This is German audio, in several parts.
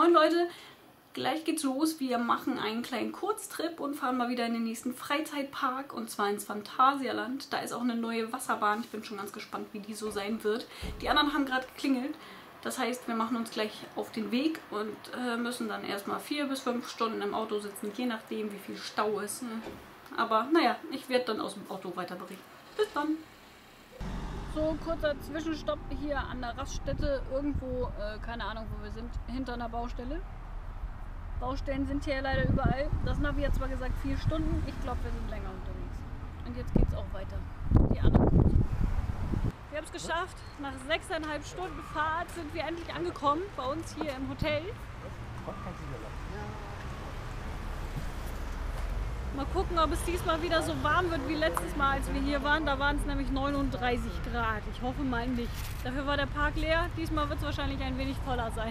Moin Leute, gleich geht's los. Wir machen einen kleinen Kurztrip und fahren mal wieder in den nächsten Freizeitpark und zwar ins Phantasialand. Da ist auch eine neue Wasserbahn. Ich bin schon ganz gespannt, wie die so sein wird. Die anderen haben gerade geklingelt. Das heißt, wir machen uns gleich auf den Weg und müssen dann erstmal 4 bis 5 Stunden im Auto sitzen, je nachdem, wie viel Stau ist. Aber naja, ich werde dann aus dem Auto weiter berichten. Bis dann! So, kurzer Zwischenstopp hier an der Raststätte, irgendwo, keine Ahnung, wo wir sind, hinter einer Baustelle. Baustellen sind hier leider überall. Das Navi hat zwar gesagt 4 Stunden, ich glaube, wir sind länger unterwegs. Und jetzt geht es auch weiter. Die anderen. Wir haben es geschafft. Nach 6,5 Stunden Fahrt sind wir endlich angekommen, bei uns hier im Hotel. Mal gucken, ob es diesmal wieder so warm wird wie letztes Mal, als wir hier waren. Da waren es nämlich 39 Grad. Ich hoffe mal nicht. Dafür war der Park leer. Diesmal wird es wahrscheinlich ein wenig voller sein.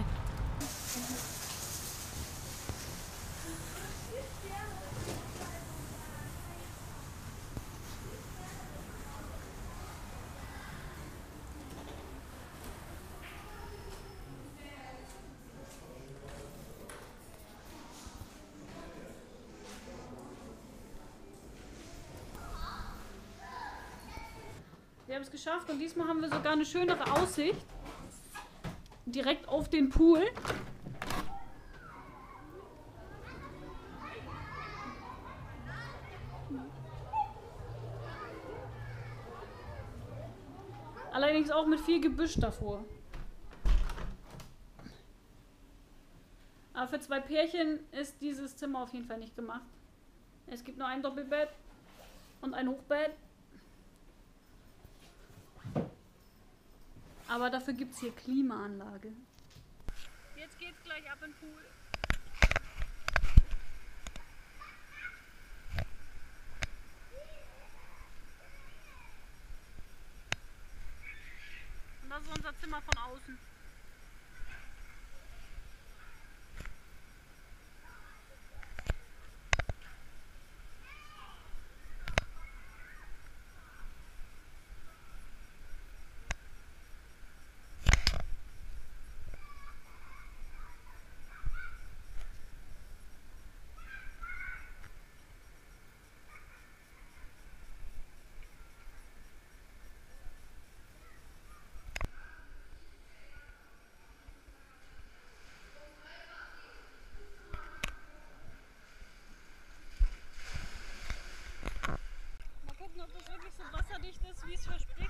Wir haben es geschafft und diesmal haben wir sogar eine schönere Aussicht. Direkt auf den Pool. Allerdings auch mit viel Gebüsch davor. Aber für 2 Pärchen ist dieses Zimmer auf jeden Fall nicht gemacht. Es gibt nur ein Doppelbett und ein Hochbett. Aber dafür gibt es hier Klimaanlage. Jetzt geht's gleich ab in den Pool. Und das ist unser Zimmer von außen. Ob das wirklich so wasserdicht ist, wie es verspricht.